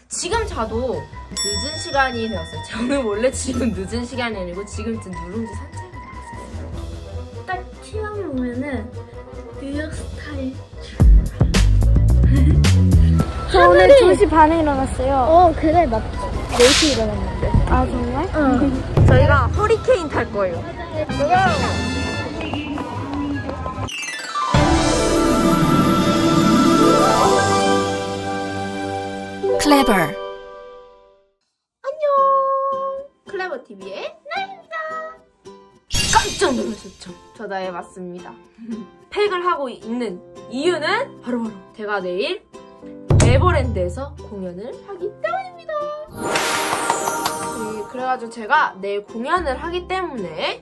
지금 자도 늦은 시간이 되었어요. 저는 원래 지금 늦은 시간이 아니고 지금쯤 누룽지 산책을 나갔어요. 딱 취향을 보면은 뉴욕 스타일. 저 오늘 2시 반에 일어났어요. 그래 맞지. 4시 일어났는데. 아 정말? 응. 저희가 허리케인 탈 거예요. 클레버. 안녕. 클레버TV의 나입니다. 깜짝 놀라셨죠? 저 나에 맞습니다. 팩을 하고 있는 이유는 바로 제가 내일 에버랜드에서 공연을 하기 때문입니다. 그래가지고 제가 내일 공연을 하기 때문에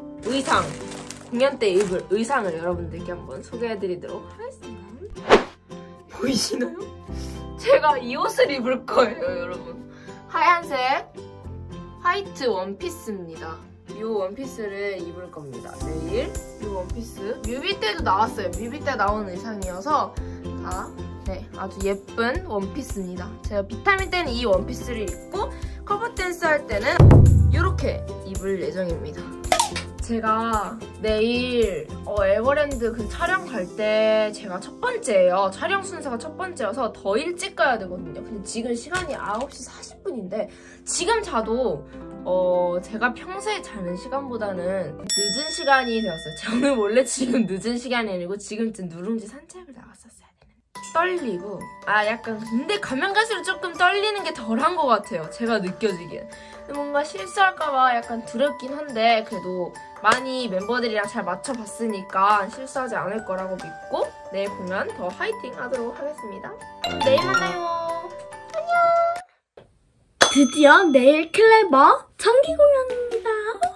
공연 때 입을 의상을 여러분들께 한번 소개해드리도록 하겠습니다. 보이시나요? 제가 이 옷을 입을 거예요, 여러분. 하얀색 화이트 원피스입니다. 이 원피스를 입을 겁니다. 내일 이 원피스 뮤비 때도 나왔어요. 뮤비 때 나온 의상이어서 아주 예쁜 원피스입니다. 제가 비타민 때는 이 원피스를 입고 커버 댄스 할 때는 이렇게 입을 예정입니다. 제가 내일 에버랜드 그 촬영 갈 때 제가 첫 번째예요. 촬영 순서가 첫 번째여서 더 일찍 가야 되거든요. 근데 지금 시간이 9시 40분인데 지금 자도 제가 평소에 자는 시간보다는 늦은 시간이 되었어요. 저는 원래 지금 늦은 시간이 아니고 지금쯤 누룽지 산책을 나갔었어야 되는데 떨리고 약간 근데 가면 갈수록 조금 떨리는 게 덜한 것 같아요. 제가 느껴지기엔. 뭔가 실수할까봐 약간 두렵긴 한데 그래도 많이 멤버들이랑 잘 맞춰봤으니까 실수하지 않을 거라고 믿고 내일 공연 더 화이팅 하도록 하겠습니다. 내일 만나요. 안녕. 드디어 내일 클레버 정기 공연입니다.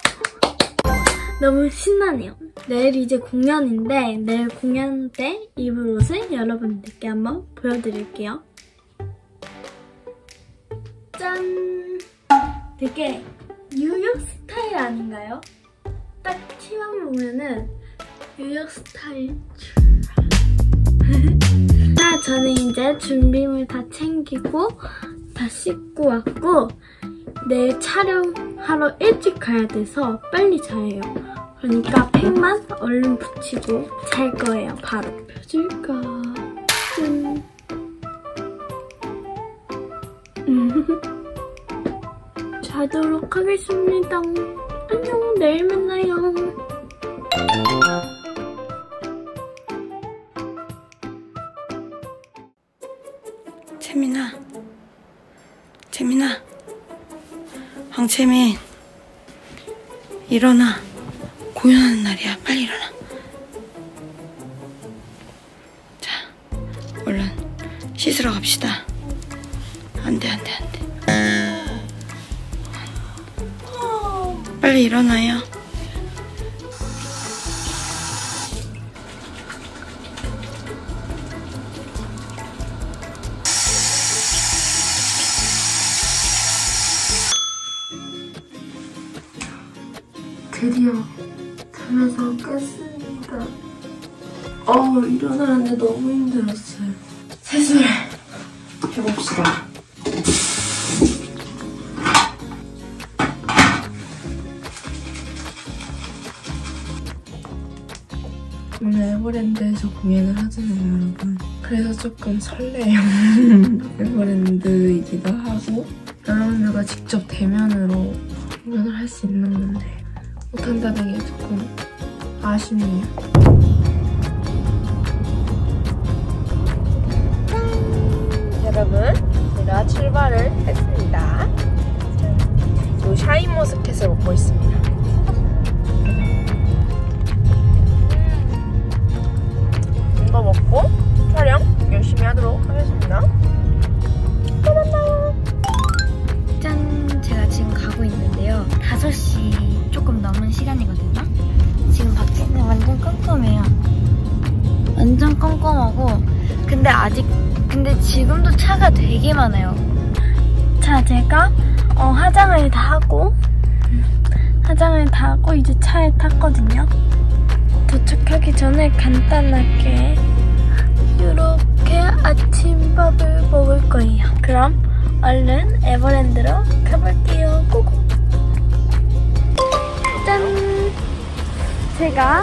너무 신나네요. 내일 이제 공연인데 내일 공연 때 입을 옷을 여러분들께 한번 보여드릴게요. 짠! 되게 뉴욕 스타일 아닌가요? 딱 취향을 보면은 뉴욕 스타일. 자, 저는 이제 준비물 다 챙기고 다 씻고 왔고 내일 촬영하러 일찍 가야 돼서 빨리 자요. 그러니까 팩만 얼른 붙이고 잘 거예요. 바로 펴줄까? 자도록 하겠습니다. 안녕, 내일 만나요. 재민아, 황채민, 일어나. 공연하는 날이야. 빨리 일어나. 자, 얼른 씻으러 갑시다. 안 돼. 빨리 일어나요. 드디어 잠에서 깼습니다. 일어나는데 너무 힘들었어요. 세수를 해봅시다. 오늘 에버랜드에서 공연을 하잖아요, 여러분. 그래서 조금 설레요. 에버랜드이기도 하고 여러분들과 직접 대면으로 공연을 할 수 있는 건데 못한다는 게 조금 아쉽네요. 여러분, 제가 출발을 했습니다. 요 샤인머스켓을 먹고 있습니다. 이거 먹고 촬영 열심히 하도록 하겠습니다. 또 만나요. 짠! 제가 지금 가고 있는데요. 5시 조금 넘은 시간이거든요. 지금 밖에는 완전 깜깜해요. 완전 깜깜하고 근데 지금도 차가 되게 많아요. 자, 제가 화장을 다 하고 이제 차에 탔거든요. 도착하기 전에 간단하게 이렇게 아침밥을 먹을 거예요. 그럼 얼른 에버랜드로 가볼게요. 고고. 짠! 제가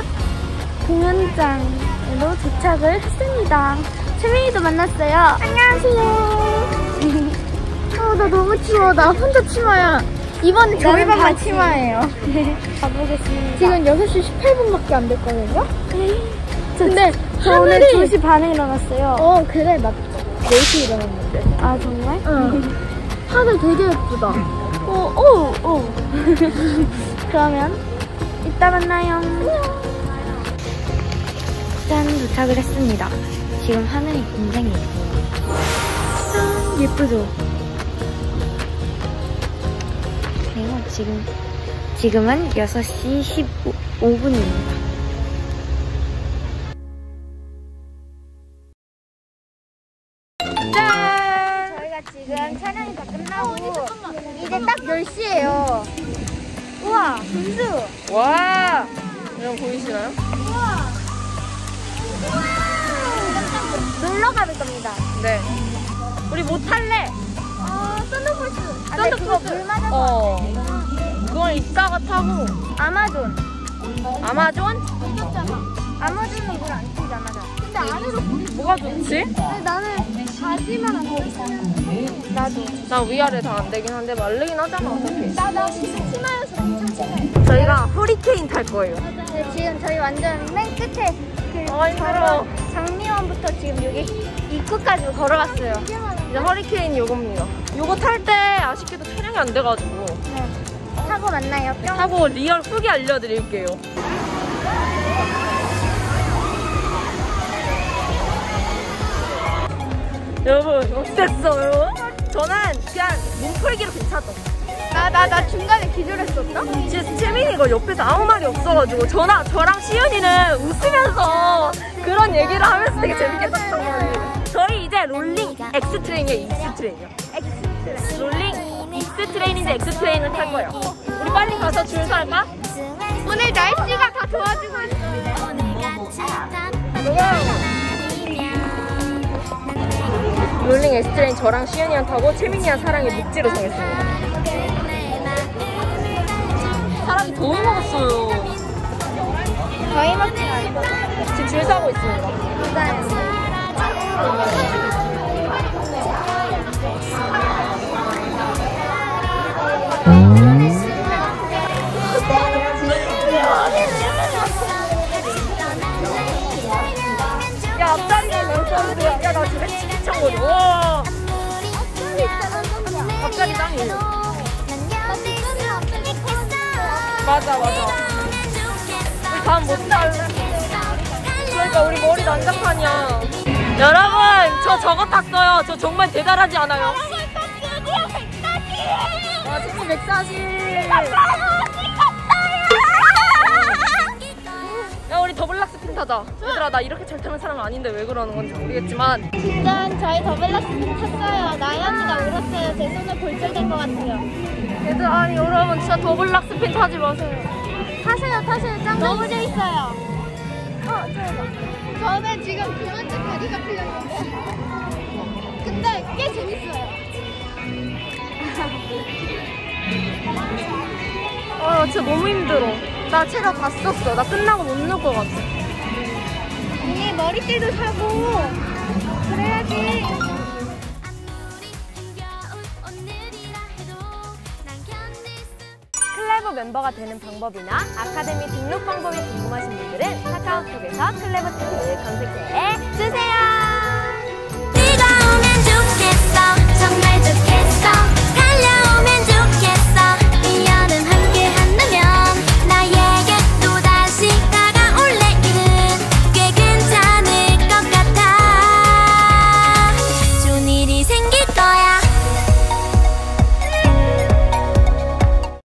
공연장으로 도착을 했습니다. 채민이도 만났어요. 안녕하세요. 나 너무 추워. 나 혼자 치마야. 이번에 저희만 치마예요. 가보겠습니다. 지금 6시 18분밖에 안 됐거든요? 근데 저 오늘 2시 반에 일어났어요. 그래, 맞죠. 4시에 일어났는데. 아, 정말? 응. 하늘 되게 예쁘다. 그러면 이따 만나요. 짠, 도착을 했습니다. 지금 하늘이 굉장히 예뻐요. 예쁘죠? 그리고 지금은 6시 15분입니다. 짠! 저희가 지금 촬영이 다 끝나고 이제 딱 10시예요. 우와, 분수! 와! 여러분 보이시나요? 놀러 가볼 겁니다. 네. 우리 뭐 탈래? 썬더볼스. 썬더볼스. 그거 물 맞아서. 그건 이따가 타고. 아마존. 아마존? 아마존은 물 안 튀잖아. 근데 안으로 물이 뭐가 좋지? 근데 나는 바지만 안 돼. 나도. 나 위아래 다 안 되긴 한데 마르긴 하잖아 어차피. 나 치마여서 괜찮지. 저희가 허리케인 탈 거예요. 네, 지금 저희 완전 맨 끝에 힘들어. 장미원부터 지금 여기 입구까지 걸어갔어요. 이제 허리케인 요겁니다. 요거 탈 때 아쉽게도 촬영이 안 돼가지고 네. 타고 만나요. 뿅. 타고 리얼 후기 알려드릴게요. 여러분 어땠어요? 저는 그냥 몸풀기로 괜찮았어. 나 중간에 기절했었다? 진짜 채민이가 옆에서 아무 말이 없어가지고 저랑 시윤이는 웃으면서 그런 얘기를 하면서 되게 재밌게 탔던 거예요. 저희 이제 롤링 X트레인이에요. X트레인이요. 롤링 X트레인인지 X트레인을 탈 거예요. 우리 빨리 가서 줄 설까? 오늘 날씨가 다 도와주고 있어요. 롤링 X트레인 저랑 시윤이랑 타고 채민이랑 사랑의 묵지로 정했습니다. 사람이 더위 먹었어요. 저희 먹진 않고. 지금 줄 서고 있습니다. 야, 앞자리가 몇 점이야? 야, 나 집에 치킨창거든. 와. 앞자리 짱이에요. 맞아. 우리 다음 못 탈래. 그러니까 우리 머리 난장판이야. 여러분, 저 저거 탔어요. 저 정말 대단하지 않아요? 와, 치킨 140. 야, 우리 더블락스 핀 타자. 얘들아, 나 이렇게 잘 타는 사람은 아닌데 왜 그러는 건지 모르겠지만. 진짜 저희 더블락스 탔어요. 나연이가 울었어요. 제 손을 골절된 것 같아요. 얘들, 아니 여러분 진짜 더블락스 핀 타지 마세요. 타세요. 짱 너무 재밌어요. 저는 지금 두 번째 다리가 풀렸는데 근데 꽤 재밌어요. 아, 진짜 너무 힘들어. 나 체력 다 썼어. 나 끝나고 못 놀 것 같아. 언니 머리띠도 사고 그래야지. 클레버 멤버가 되는 방법이나 아카데미 등록 방법이 궁금하신 분들은 카카오톡에서 클레버 TV를 검색해 주세요.